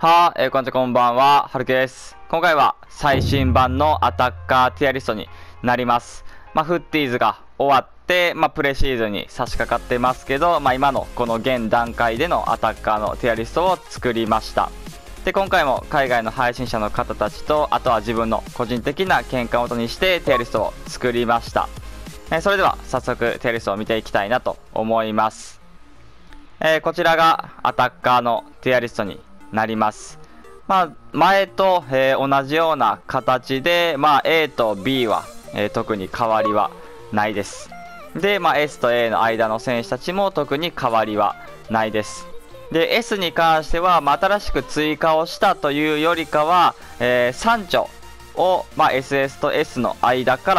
こんにちは、こんばんは、はるけです。今回は最新版のアタッカーティアリストになります。フッティーズが終わって、プレシーズンに差し掛かってますけど、今のこの現段階でのアタッカーのティアリストを作りました。で、今回も海外の配信者の方たちと、あとは自分の個人的な見解をもとにしてティアリストを作りました。それでは早速ティアリストを見ていきたいなと思います。こちらがアタッカーのティアリストになります。前と、同じような形で、A と B は、特に変わりはないです。で、S と A の間の選手たちも特に変わりはないです。で、S に関しては、新しく追加をしたというよりかは、3丁を、SS と S の間から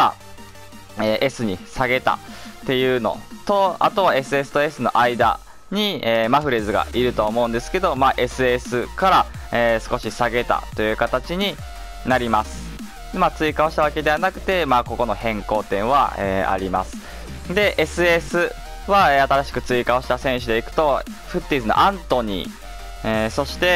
、S に下げたっていうのと、あとは SS と S の間に、マフレーズがいると思うんですけど、SS から、少し下げたという形になります。追加をしたわけではなくて、ここの変更点は、あります。で SS は、新しく追加をした選手でいくとフッティーズのアントニー、そして、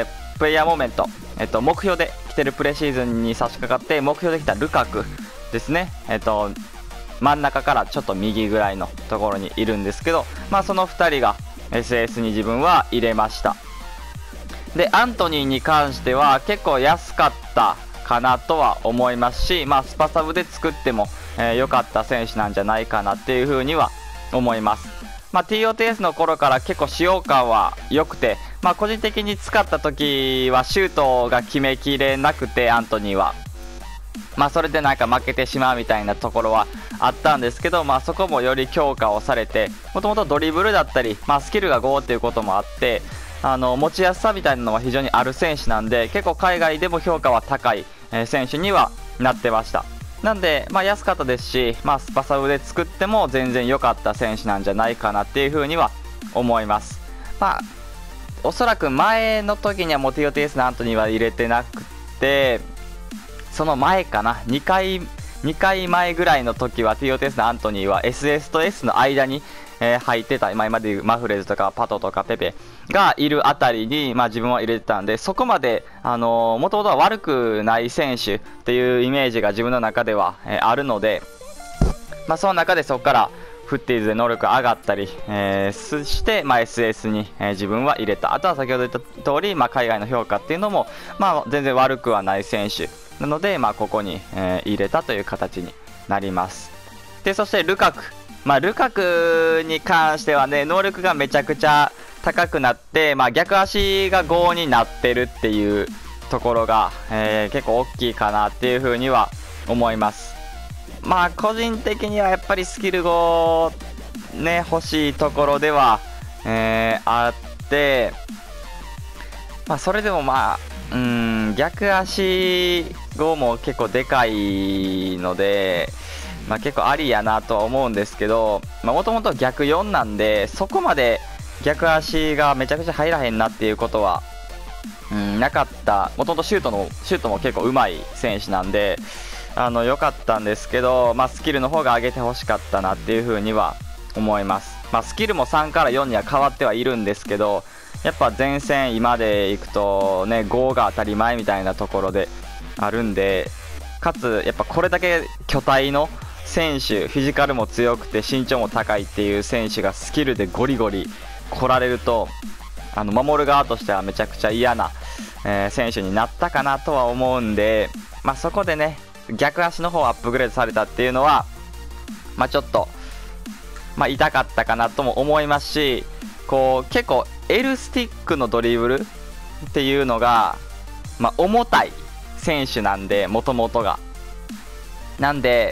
プレイヤーモーメント、目標で来てるプレシーズンに差し掛かって目標できたルカクですね、真ん中からちょっと右ぐらいのところにいるんですけど、その2人が SS に自分は入れました。でアントニーに関しては結構安かったかなとは思いますし、スパサブで作っても良かった選手なんじゃないかなっていう風には思います。TOTS の頃から結構使用感は良くて、個人的に使った時はシュートが決めきれなくて、アントニーはそれでなんか負けてしまうみたいなところはあったんですけど、そこもより強化をされて、もともとドリブルだったり、スキルが5っていうこともあって、持ちやすさみたいなのは非常にある選手なんで、結構海外でも評価は高い、選手にはなってました。なんで、安かったですし、スパサブで作っても全然良かった選手なんじゃないかなっていう風には思います。おそらく前の時にはもう TOTS のアントニーは入れてなくて、その前かな、2回前ぐらいの時は TOTS のアントニーは SS と S の間に、入ってた、今までいうマフレーズとかパトとかペペがいるあたりに、自分は入れてたんで、そこまでもともとは悪くない選手っていうイメージが自分の中では、あるので、その中でそこからフッティーズで能力上がったり、して、SS に、自分は入れた。あとは先ほど言った通り、海外の評価っていうのも、全然悪くはない選手なので、ここに、入れたという形になります。でそしてルカク、ルカクに関してはね、能力がめちゃくちゃ高くなって、逆足が5になってるっていうところが、結構大きいかなっていう風には思います。個人的にはやっぱりスキル5ね、欲しいところでは、あって、それでも逆足5も結構でかいので、結構ありやなとは思うんですけど、もともと逆4なんで、そこまで逆足がめちゃくちゃ入らへんなっていうことは、なかった。もともとシュートも結構上手い選手なんで、良かったんですけど、スキルの方が上げてほしかったなっていう風には思います。スキルも3から4には変わってはいるんですけど、やっぱ前線今でいくとね、5が当たり前みたいなところであるんで、かつやっぱこれだけ巨体の選手、フィジカルも強くて身長も高いっていう選手がスキルでゴリゴリ来られると、守る側としてはめちゃくちゃ嫌な、選手になったかなとは思うんで、そこでね、逆足の方アップグレードされたっていうのは、ちょっと、痛かったかなとも思いますし、結構 L スティックのドリブルっていうのが、重たい選手なんで、もともとが。なんで、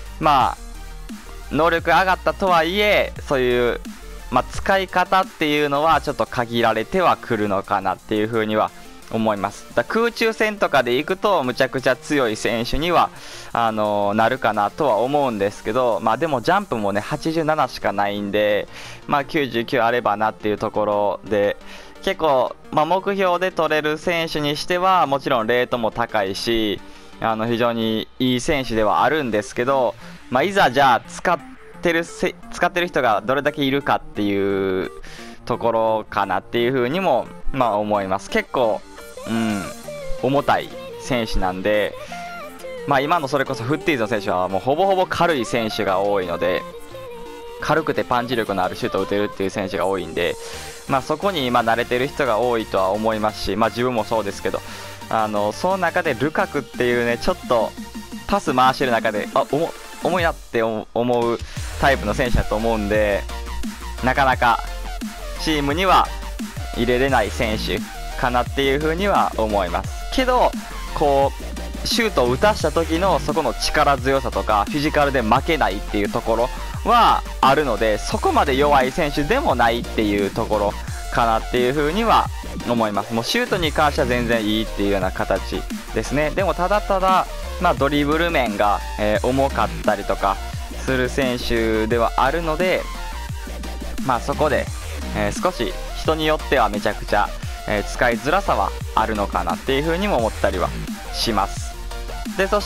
能力上がったとはいえ、そういう、使い方っていうのはちょっと限られてはくるのかなっていう風には思います。空中戦とかで行くとむちゃくちゃ強い選手にはなるかなとは思うんですけど、でもジャンプもね87しかないんで、99あればなっていうところで、結構、目標で取れる選手にしてはもちろんレートも高いし、非常にいい選手ではあるんですけど、いざじゃあ使ってる人がどれだけいるかっていうところかなっていう風にも思います。結構重たい選手なんで、今のそれこそフッティーズの選手はもうほぼほぼ軽い選手が多いので、軽くてパンチ力のあるシュートを打てるっていう選手が多いんで、そこに慣れてる人が多いとは思いますし、自分もそうですけど、その中でルカクっていうね、ちょっとパス回してる中で重いなって思うタイプの選手だと思うんで、なかなかチームには入れれない選手かなっていう風には思いますけど、こうシュートを打たした時のそこの力強さとかフィジカルで負けないっていうところはあるので、そこまで弱い選手でもないっていうところかなっていう風には思います。もうシュートに関しては全然いいっていうような形ですね。でもただただ、ドリブル面が、重かったりとかする選手ではあるので、そこで、少し人によってはめちゃくちゃ、使いづらさはあるのかなっていう風にも思ったりはします。でそして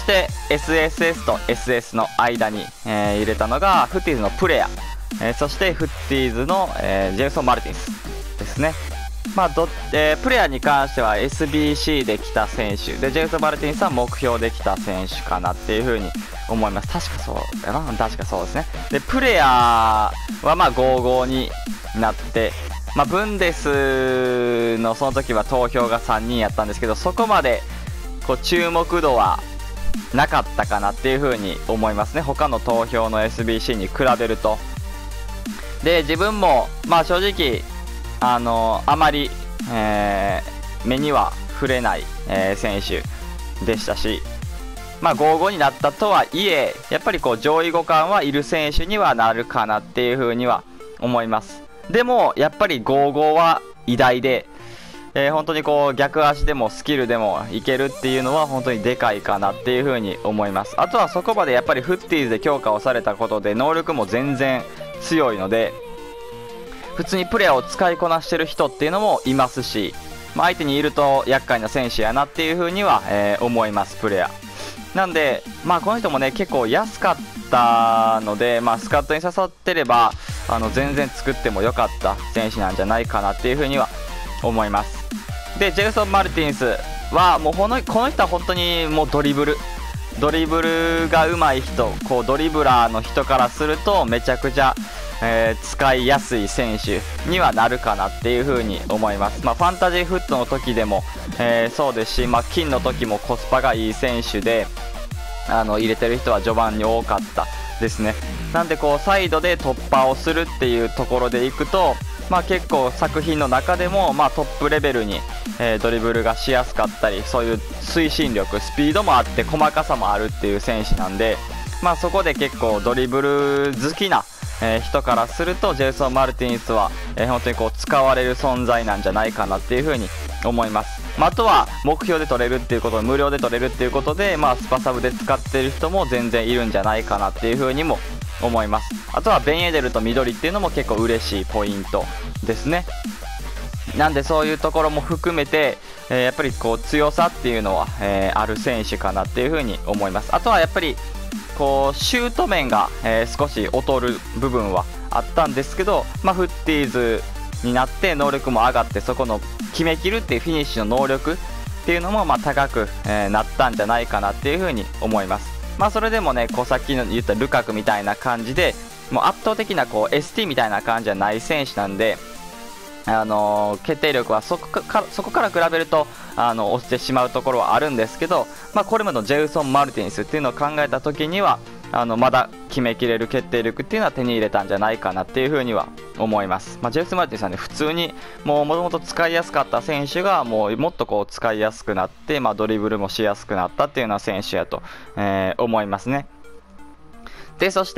SSS と SS の間に、入れたのがフッティーズのプレア、そしてフッティーズの、ジェームソン・マルティンスですね。プレアに関しては SBC で来た選手で、ジェームソン・マルティンスは目標で来た選手かなっていう風に思います。確かそうかな、確かそうですね。でプレアは55になって、ブンデスのその時は投票が3人やったんですけど、そこまでこう注目度はなかったかなっていう風に思いますね、他の投票の SBC に比べると。で自分も正直あまり、目には触れない、選手でしたし、5-5になったとはいえ、やっぱりこう上位互換はいる選手にはなるかなっていう風には思います。でもやっぱり5-5は偉大で、本当にこう逆足でもスキルでもいけるっていうのは本当にでかいかなっていう風に思います。あとはそこまでやっぱりフッティーズで強化をされたことで能力も全然強いので、普通にプレーを使いこなしてる人っていうのもいますし、相手にいると厄介な選手やなっていう風には、思います。プレアなんで、この人もね結構安かったので、スカットに刺さってれば全然作っても良かった選手なんじゃないかなっていう風には思います。でジェルソン・マルティンスはもうこの人は本当にもうドリブルが上手い人、こうドリブラーの人からするとめちゃくちゃ、使いやすい選手にはなるかなっていう風に思います。ファンタジーフットの時でも、そうですし、金の時もコスパがいい選手で入れてる人は序盤に多かったですね。なんでこうサイドで突破をするっていうところでいくと、結構作品の中でも、トップレベルに、ドリブルがしやすかったり、そういう推進力スピードもあって細かさもあるっていう選手なんで、そこで結構ドリブル好きな人からするとジェルソン・マルティンスは、本当にこう使われる存在なんじゃないかなっていう風に思います。あとは目標で取れるっていうこと、無料で取れるっていうことで、スパサブで使ってる人も全然いるんじゃないかなっていう風にも思います。あとはベンエデルと緑っていうのも結構嬉しいポイントですね。なんでそういうところも含めて、やっぱりこう強さっていうのは、ある選手かなっていう風に思います。あとはやっぱりこうシュート面が、少し劣る部分はあったんですけど、フッティーズになって能力も上がって、そこの決めきるっていうフィニッシュの能力っていうのも高く、なったんじゃないかなっていう風に思います。それでもね、こうさっきの言ったルカクみたいな感じでもう圧倒的なこう ST みたいな感じじゃない選手なんで、決定力はそこから比べると落ちてしまうところはあるんですけど、これまでのジェルソン・マルティンスっていうのを考えた時にはまだ決めきれる決定力っていうのは手に入れたんじゃないかなっていう風には思います。ジェルソン・マルティンスはね、普通にもともと使いやすかった選手がもっとこう使いやすくなって、ドリブルもしやすくなったっていうような選手やと、思いますね。でそして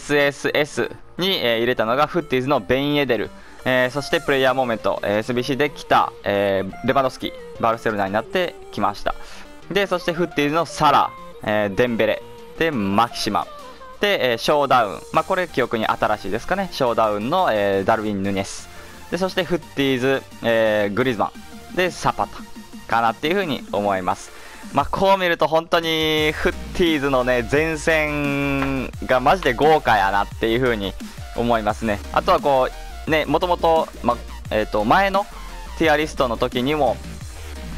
SSS に、入れたのがフッティーズのベンエデル、そしてプレイヤーモーメント、SBC で来た、レバドスキバルセロナになってきました。でそしてフッティーズのサラ、デンベレでマキシマで、ショーダウン、これ記憶に新しいですかね、ショーダウンの、ダルウィン・ヌネスで、そしてフッティーズ、グリズマンでサパタかなっていう風に思います。こう見ると本当にフッティーズのね前線がマジで豪華やなっていう風に思いますね。あとはこうね、もともと前のティアリストの時にも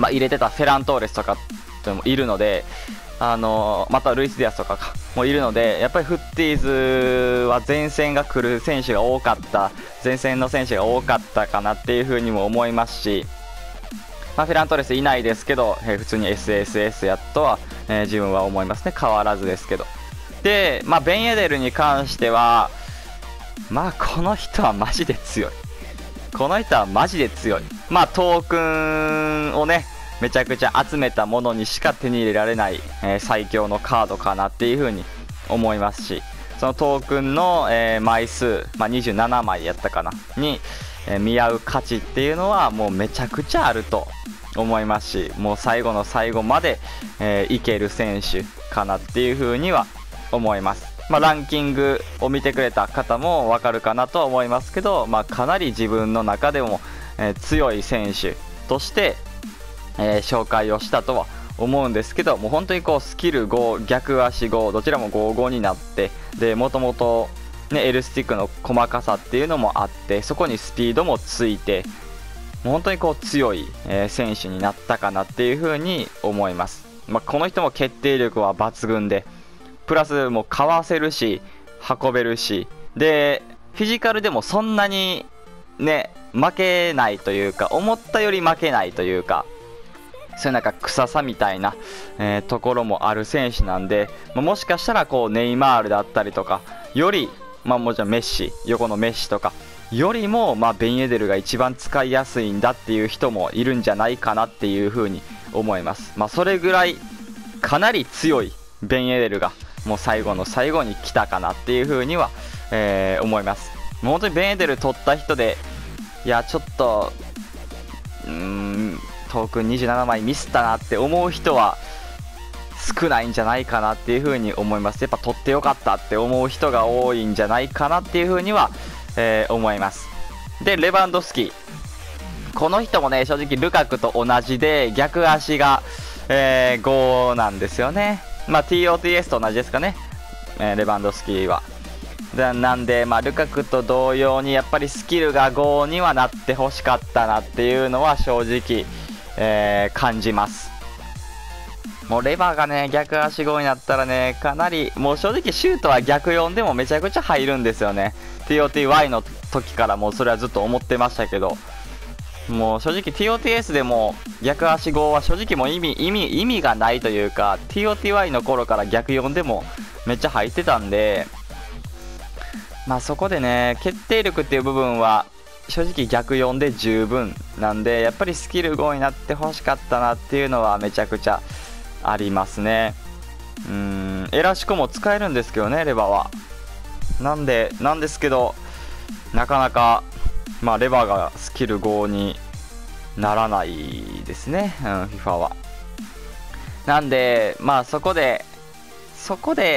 入れてたフェラントーレスとかもいるので、またルイス・ディアスとかもいるので、やっぱりフッティーズは前線が来る選手が多かった、前線の選手が多かったかなっていう風にも思いますし、フェラントーレスいないですけど、普通に SSS やとは、自分は思いますね。変わらずですけど。で、ベンエデルに関しては、この人はマジで強い。この人はマジで強い。トークンをね、めちゃくちゃ集めたものにしか手に入れられない、最強のカードかなっていう風に思いますし、そのトークンの、枚数、27枚やったかなに、見合う価値っていうのはもうめちゃくちゃあると思いますし、もう最後の最後まで、いける選手かなっていう風には思います。ランキングを見てくれた方もわかるかなとは思いますけど、かなり自分の中でも、強い選手として、紹介をしたとは思うんですけど、もう本当にスキル5、逆足5、どちらも5-5になって、でもともとLスティックの細かさっていうのもあって、そこにスピードもついて、もう本当に強い、選手になったかなっていう風に思います。この人も決定力は抜群で、プラスもうかわせるし運べるしで、フィジカルでもそんなにね負けないというか、思ったより負けないというか、そういう臭さみたいな、ところもある選手なんで、もしかしたらネイマールだったりとかより、もちろんメッシ、横のメッシとかよりも、ベンエデルが一番使いやすいんだっていう人もいるんじゃないかなっていう風に思います。それぐらいかなり強いベンエデルがもう最後の最後に来たかなっていう風には、思います。もう本当にベンエデル取った人で、いやちょっとトークン27枚ミスったなって思う人は少ないんじゃないかなっていう風に思います。やっぱ取ってよかったって思う人が多いんじゃないかなっていう風には、思います。でレバンドフスキ、この人もね正直ルカクと同じで逆足が、5なんですよね。TOTS と同じですかね、レバンドフスキは。なんで、ルカクと同様にやっぱりスキルが5にはなってほしかったなっていうのは正直、感じます。もうレバーがね逆足5になったらね、かなりもう正直シュートは逆4でもめちゃくちゃ入るんですよね。 TOTY の時からもうそれはずっと思ってましたけど、もう正直 TOTS でも逆足5は正直もう意味がないというか、 TOTY の頃から逆4でもめっちゃ入ってたんで、そこでね決定力っていう部分は正直逆4で十分なんで、やっぱりスキル5になってほしかったなっていうのはめちゃくちゃありますね。エラシコも使えるんですけどねレバーは。なんですけどなかなかレバーがスキル5にならないですね、FIFA は。なんでそこで正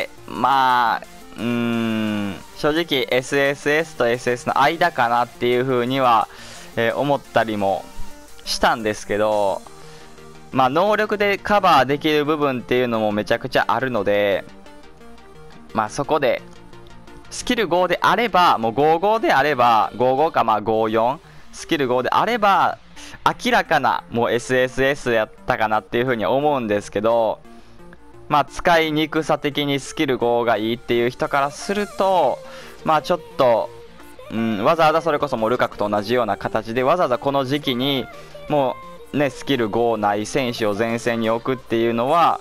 直 SSS と SS の間かなっていう風には、思ったりもしたんですけど、能力でカバーできる部分っていうのもめちゃくちゃあるので、そこでスキル5であれば、もう55であれば、55か54、スキル5であれば、明らかなもう SSS やったかなっていう風に思うんですけど、使いにくさ的にスキル5がいいっていう人からすると、ちょっと、わざわざそれこそもうルカクと同じような形で、わざわざこの時期に、もうね、スキル5ない選手を前線に置くっていうのは、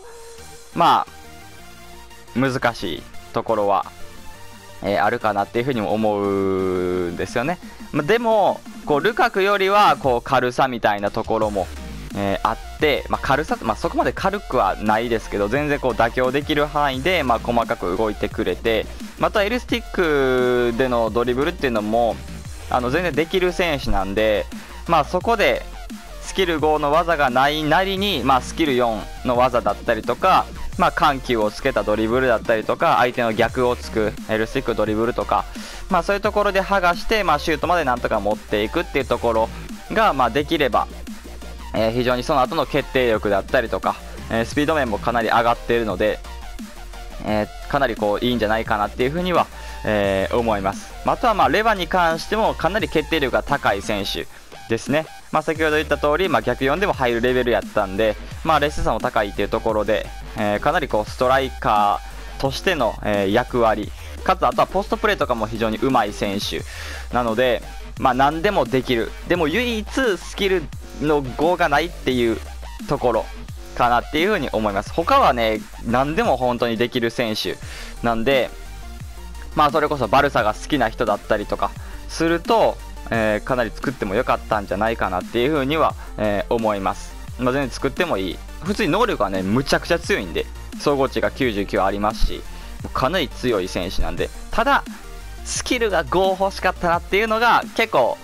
難しいところは、あるかなっていうふうにも思うんですよね。でもルカクよりは軽さみたいなところも、あって、軽さって、そこまで軽くはないですけど、全然妥協できる範囲で、細かく動いてくれて、また L スティックでのドリブルっていうのも全然できる選手なんで、そこでスキル5の技がないなりに、スキル4の技だったりとか、緩急をつけたドリブルだったりとか、相手の逆をつく L スティックドリブルとか、そういうところで剥がして、シュートまでなんとか持っていくっていうところが、できれば、非常にその後の決定力だったりとか、スピード面もかなり上がっているので、かなりいいんじゃないかなっていうふうには、思います。あとはレバに関してもかなり決定力が高い選手ですね。 先ほど言った通り、逆4でも入るレベルやったんで、劣勢さも高いというところで、かなりストライカーとしての、役割、かつあとはポストプレーとかも非常に上手い選手なので、何でもできる。でも唯一スキルの5がないっていうところかなっていう風に思います。他はね、何でも本当にできる選手なんで、それこそバルサが好きな人だったりとかすると、かなり作ってもよかったんじゃないかなっていう風には、思います。全然作ってもいい。普通に能力はね、むちゃくちゃ強いんで、総合値が99ありますし、かなり強い選手なんで、ただスキルが5欲しかったなっていうのが結構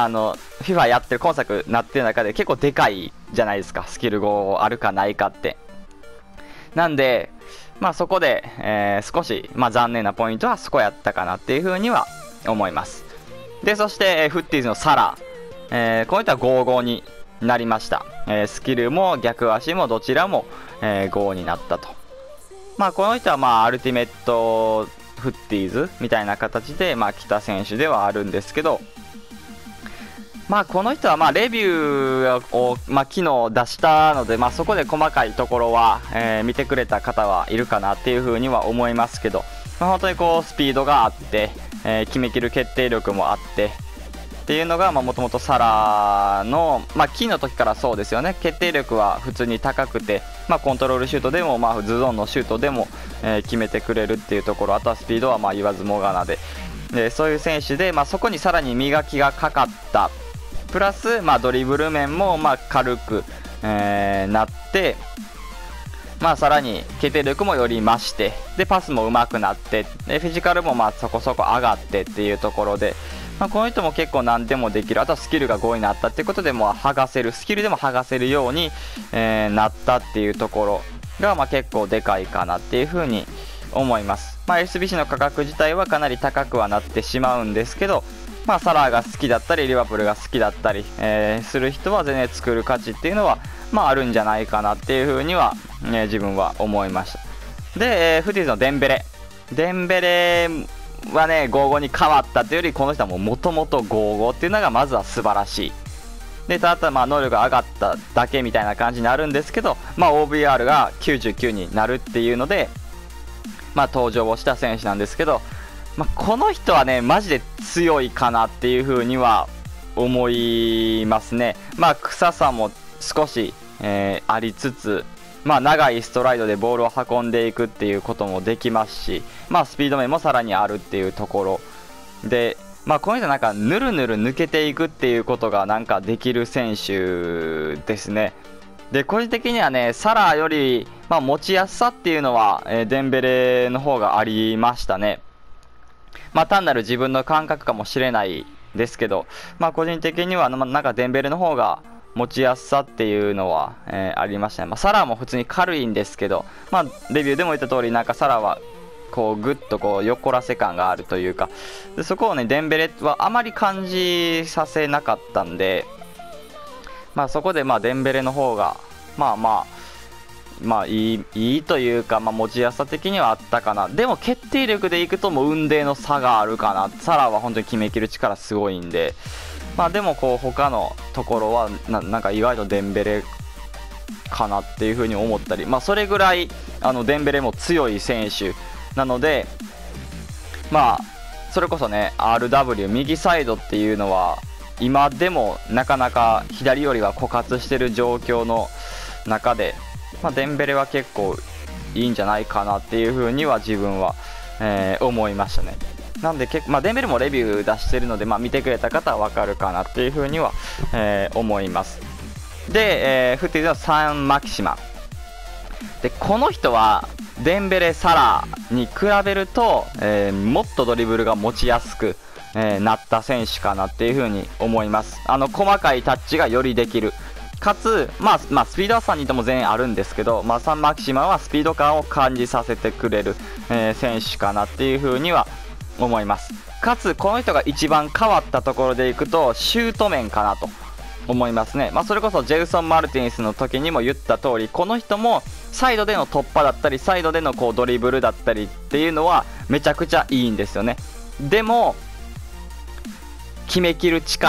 FIFA やってる今作なってる中で結構でかいじゃないですか。スキル5あるかないかってなんで、そこで、少し、残念なポイントはそこやったかなっていう風には思います。でそして、フッティーズのサラ、この人は5-5になりました。スキルも逆足もどちらも、5になったと。この人はアルティメットフッティーズみたいな形で、来た選手ではあるんですけど、この人はレビューを、昨日出したので、そこで細かいところは、見てくれた方はいるかなっていうふうには思いますけど、本当にスピードがあって、決めきる決定力もあってっていうのがもともとサラの、金の時からそうですよね。決定力は普通に高くて、コントロールシュートでも、ズドンのシュートでも、決めてくれるっていうところ、あとはスピードは言わずもがなで、そういう選手で、そこにさらに磨きがかかったプラス、ドリブル面も軽く、なって、さらに決定力もより増して、でパスも上手くなって、でフィジカルもそこそこ上がってっていうところで、この人も結構何でもできる。あとはスキルが5になったっていうことでも剥がせる、スキルでも剥がせるように、なったっていうところが結構でかいかなっていうふうに思います。SBC の価格自体はかなり高くはなってしまうんですけど、サラーが好きだったりリバプールが好きだったり、する人は全然作る価値っていうのは、あるんじゃないかなっていうふうには、自分は思いました。で、フティーズのデンベレはね、5-5に変わったというより、この人はもともと5-5っていうのがまずは素晴らしい。でただ能力が上がっただけみたいな感じになるんですけど、OBR が99になるっていうので、登場をした選手なんですけど、この人はねマジで強いかなっていう風には思いますね。臭さも少し、ありつつ、長いストライドでボールを運んでいくっていうこともできますし、スピード面もさらにあるっていうところで、この人なんかぬるぬる抜けていくっていうことがなんかできる選手ですね。で個人的にはね、サラより、持ちやすさっていうのは、デンベレの方がありましたね。単なる自分の感覚かもしれないですけど、個人的にはなんかデンベレの方が持ちやすさっていうのは、ありましたね。サラも普通に軽いんですけど、レビューでも言った通り、なんかサラはぐっと横らせ感があるというか、でそこをねデンベレはあまり感じさせなかったんで、そこでデンベレの方がいいというか、持ちやすさ的にはあったかな。でも決定力でいくともう運命の差があるかな。サラは本当に決めきる力すごいんで、でも他のところはなんか意外とデンベレかなっていう風に思ったり、それぐらいデンベレも強い選手なので、それこそね RW 右サイドっていうのは今でもなかなか左よりは枯渇してる状況の中で、デンベレは結構いいんじゃないかなっていう風には自分は、思いましたね。なんでデンベレもレビュー出してるので、見てくれた方は分かるかなっていう風には、思います。で、フッティーズのサン・マキシマで、この人はデンベレ、サラに比べると、もっとドリブルが持ちやすく、なった選手かなっていう風に思います。細かいタッチがよりできる、かつ、スピードは3人とも全員あるんですけど、サン・マキシマはスピード感を感じさせてくれる、選手かなっていう風には思います。かつこの人が一番変わったところでいくとシュート面かなと思いますね。それこそジェルソン・マルティンスの時にも言った通り、この人もサイドでの突破だったりサイドでのドリブルだったりっていうのはめちゃくちゃいいんですよね。でも決めきる力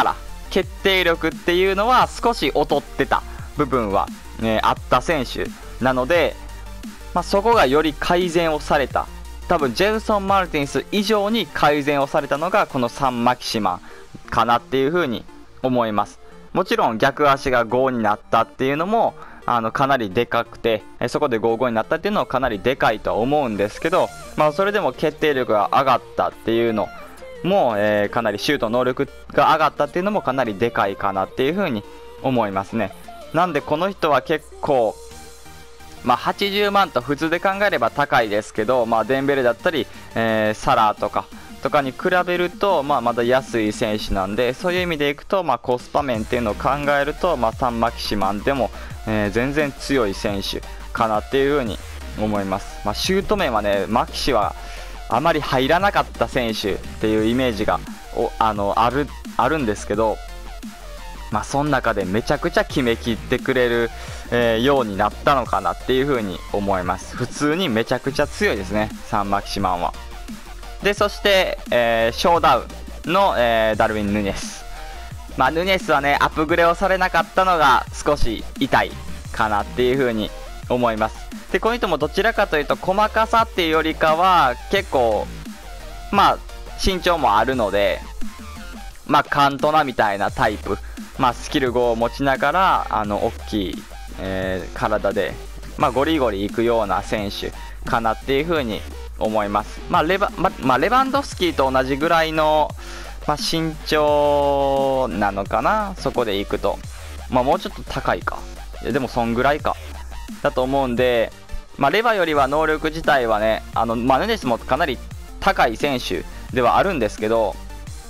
決定力っていうのは少し劣ってた部分は、あった選手なので、そこがより改善をされた、多分ジェルソン・マルティンス以上に改善をされたのがこのサン・マキシマンかなっていうふうに思います。もちろん逆足が5になったっていうのもかなりでかくて、そこで5-5になったっていうのはかなりでかいとは思うんですけど、それでも決定力が上がったっていうのも、かなりシュート能力が上がったっていうのもかなりでかいかなっていうふうに思いますね。なんでこの人は結構80万と普通で考えれば高いですけど、デンベレだったり、サラーとかに比べると、まだ安い選手なんで、そういう意味でいくと、コスパ面っていうのを考えると、サンマキシマンでも、全然強い選手かなっていうふうに思います。シュート面はね、マキシはあまり入らなかった選手っていうイメージがあるんですけど、その中でめちゃくちゃ決めきってくれる、ようになったのかなっていうふうに思います。普通にめちゃくちゃ強いですね、サンマキシマンは。でそして、ショーダウンの、ダルウィン・ヌニェス。ヌニェスはね、アップグレをされなかったのが少し痛いかなっていうふうに思います。でこの人もどちらかというと細かさっていうよりかは結構身長もあるので、カントナみたいなタイプ、スキル5を持ちながら大きい、体で、ゴリゴリいくような選手かなっていうふうに思います。レバンドフスキーと同じぐらいの、身長なのかな、そこでいくと、もうちょっと高いか、でもそんぐらいかだと思うんで、レバよりは能力自体はね、ヌニェスもかなり高い選手ではあるんですけど、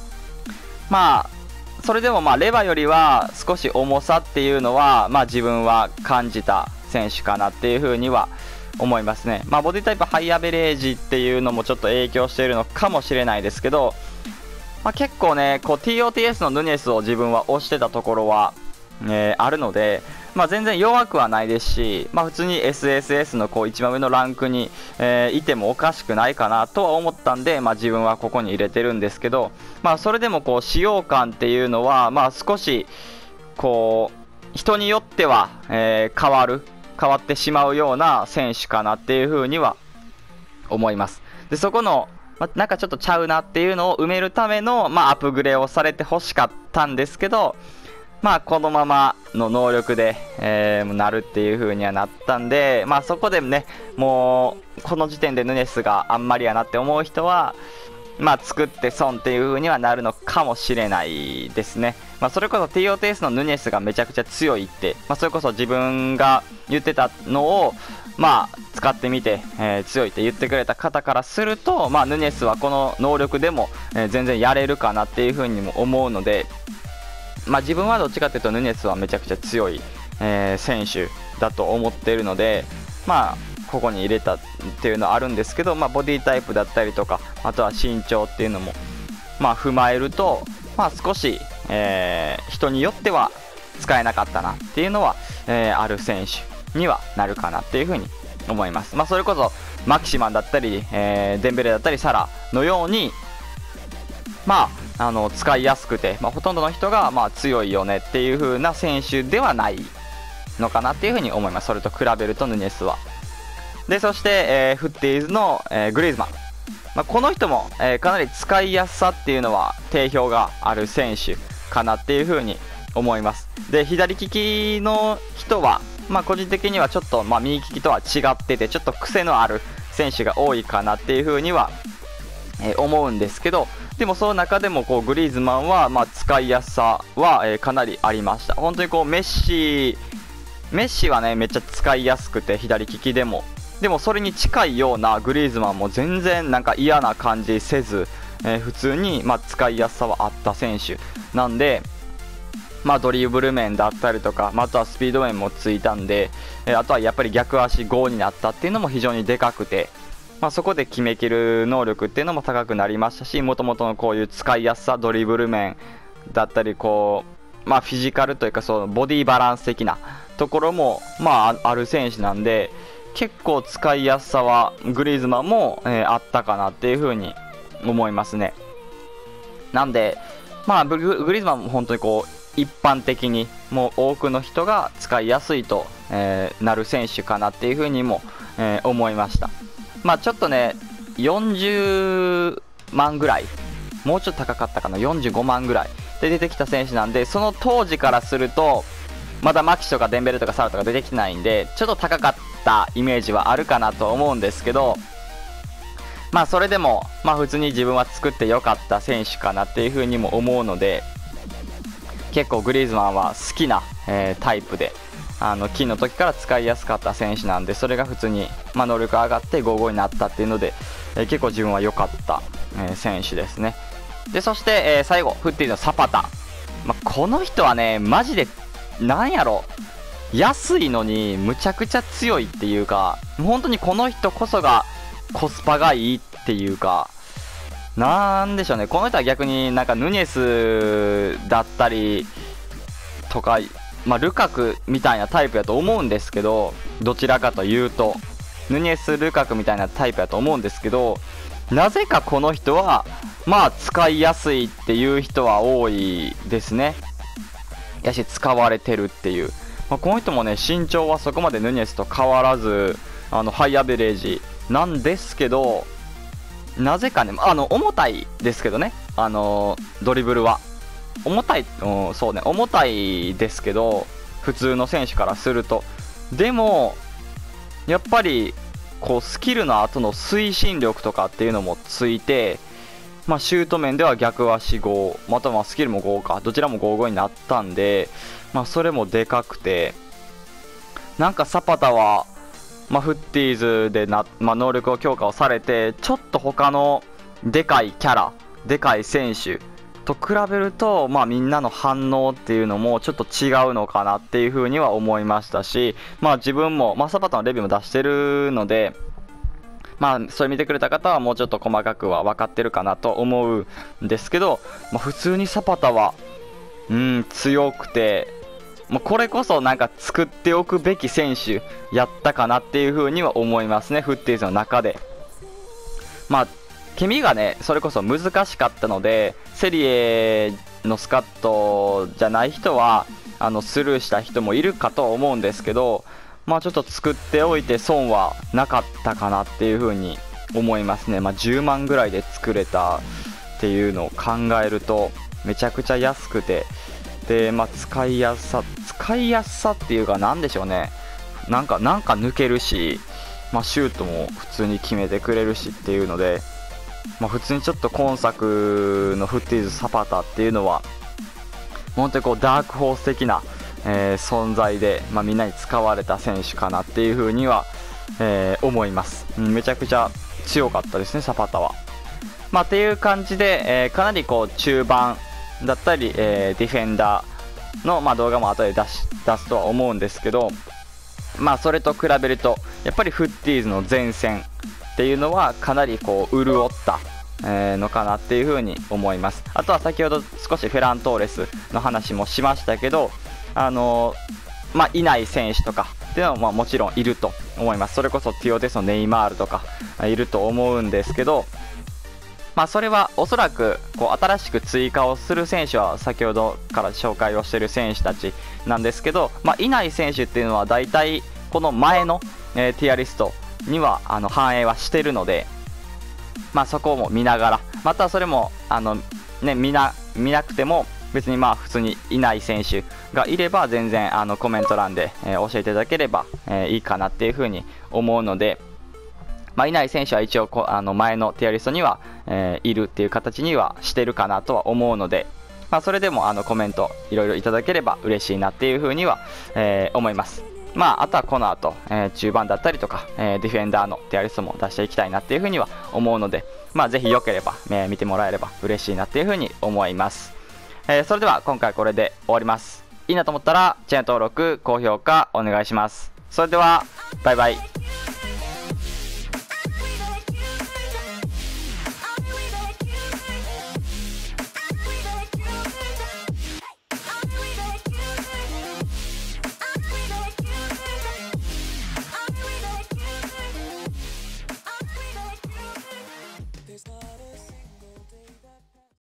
それでもレバよりは少し重さっていうのは、自分は感じた選手かなっていうふうには思いますね。ボディタイプハイアベレージっていうのもちょっと影響しているのかもしれないですけど、結構ねTOTS のヌニェスを自分は推してたところは、あるので、全然弱くはないですし、普通に SSS の一番上のランクに、いてもおかしくないかなとは思ったんで、自分はここに入れてるんですけど、それでも使用感っていうのは、少し人によっては、変わってしまうような選手かなっていう風には思います。でそこのなんかちょっとちゃうなっていうのを埋めるための、アップグレをされてほしかったんですけど、このままの能力で、なるっていう風にはなったんで、そこでね、もうこの時点でヌネスがあんまりやなって思う人は、作って損っていう風にはなるのかもしれないですね。それこそ TOTS のヌネスがめちゃくちゃ強いって、それこそ自分が言ってたのを使ってみて、強いって言ってくれた方からすると、ヌネスはこの能力でも、全然やれるかなっていう風にも思うので、自分はどっちかというとヌネスはめちゃくちゃ強い、選手だと思っているので、ここに入れたっていうのはあるんですけど、ボディタイプだったりとか、あとは身長っていうのも、踏まえると、少し、人によっては使えなかったなっていうのは、ある選手にはなるかなっていうふうに思います。それこそマキシマンだったり、デンベレだったりサラのように、使いやすくて、ほとんどの人が強いよねっていう風な選手ではないのかなっていう風に思います。それと比べるとヌネスは。でそして、フッティーズの、グリーズマン、この人も、かなり使いやすさっていうのは定評がある選手かなっていう風に思います。で左利きの人は、個人的にはちょっと、右利きとは違っててちょっと癖のある選手が多いかなっていう風には、思うんですけど、でもその中でもグリーズマンは、使いやすさは、かなりありました。本当にメッシはねめっちゃ使いやすくて左利きでもそれに近いようなグリーズマンも全然なんか嫌な感じせず、普通に、使いやすさはあった選手なんで、ドリブル面だったりとか、あとはスピード面もついたんで、あとはやっぱり逆足5になったっていうのも非常にでかくて、そこで決めきる能力っていうのも高くなりましたし、もともとのこういう使いやすさ、ドリブル面だったりフィジカルというかそのボディバランス的なところも、ある選手なんで、結構使いやすさはグリーズマンも、あったかなっていう風に思いますね。なんで、 まあグリーズマンも本当にこう一般的にもう多くの人が使いやすいと、なる選手かなっていうふうにも、思いました。まあちょっとね40万ぐらい、もうちょっと高かったかな、45万ぐらいで出てきた選手なんで、その当時からするとまだマキシとかデンベルとかサラとか出てきてないんで、ちょっと高かったイメージはあるかなと思うんですけど、まあそれでもまあ普通に自分は作ってよかった選手かなっていう風にも思うので、結構グリーズマンは好きな、タイプで、金の時から使いやすかった選手なんで、それが普通に、まあ、能力上がって5-5になったっていうので、結構自分は良かった、選手ですね。でそして、最後フッティのサパタ、まあ、この人はねマジでなんやろ、安いのにむちゃくちゃ強いっていうか、本当にこの人こそがコスパがいいっていうか、なんでしょうね、この人は逆になんかヌニェスだったりとか、まあ、ルカクみたいなタイプやと思うんですけど、どちらかというとヌニェス・ルカクみたいなタイプやと思うんですけど、なぜかこの人はまあ使いやすいっていう人は多いですね。やし使われてるっていう、まあ、この人もね身長はそこまでヌニェスと変わらずハイアベレージなんですけど、なぜかね重たいですけどね、ドリブルは重たい、そうね重たいですけど普通の選手からすると、でもやっぱりこうスキルの後の推進力とかっていうのもついて、まあ、シュート面では逆足5、またはスキルも5か、どちらも5-5になったんで、まあ、それもでかくて、なんかサパタは、まあ、フッティーズでまあ、能力を強化をされて、ちょっと他のでかいキャラ、でかい選手と比べると、まあ、みんなの反応っていうのもちょっと違うのかなっていうふうには思いましたし、まあ、自分も、まあ、サパタのレビューも出してるので、まあ、それ見てくれた方はもうちょっと細かくは分かってるかなと思うんですけど、まあ、普通にサパタは強くて、まあ、これこそなんか作っておくべき選手やったかなっていう風には思いますね、フッティーズの中で。まあケミがねそれこそ難しかったので、セリエのスカットじゃない人はスルーした人もいるかと思うんですけど、まあちょっと作っておいて損はなかったかなっていう風に思いますね。まあ、10万ぐらいで作れたっていうのを考えるとめちゃくちゃ安くて、で、まあ、使いやすさっていうかなんでしょうね、なんか抜けるし、まあ、シュートも普通に決めてくれるしっていうので、まあ、普通にちょっと今作のフッティーズサパタっていうのは本当にこうダークホース的な存在で、まあ、みんなに使われた選手かなっていう風には、思います。めちゃくちゃ強かったですね、サパタは。まあ、っていう感じで、かなりこう中盤だったり、ディフェンダーの、まあ、動画も後で出すとは思うんですけど、まあ、それと比べるとやっぱりフッティーズの前線っていうのはかなりこう潤ったのかなっていう風に思います。あとは先ほど少しフェラントーレスの話もしましたけど、まあ、いない選手とかっていうのはまあもちろんいると思います。それこそティオデスのネイマールとかいると思うんですけど、まあ、それはおそらくこう新しく追加をする選手は先ほどから紹介をしている選手たちなんですけど、まあ、いない選手っていうのは大体この前の、ティアリストには反映はしてるので、まあ、そこも見ながら、またそれも見なくても別にまあ普通にいない選手がいれば全然コメント欄で、教えていただければ、いいかなっていうふうに思うので、まあ、いない選手は一応前のティアリストには、いるっていう形にはしてるかなとは思うので、まあ、それでもコメントいろいろいただければ嬉しいなっていうふうには、思います。まあ、あとはこの後、中盤だったりとか、ディフェンダーのティアリストも出していきたいなっていうふうには思うので、まあ、ぜひよければ、見てもらえれば嬉しいなっていうふうに思います。それでは今回これで終わります。いいなと思ったらチャンネル登録、高評価お願いします。それではバイバイ。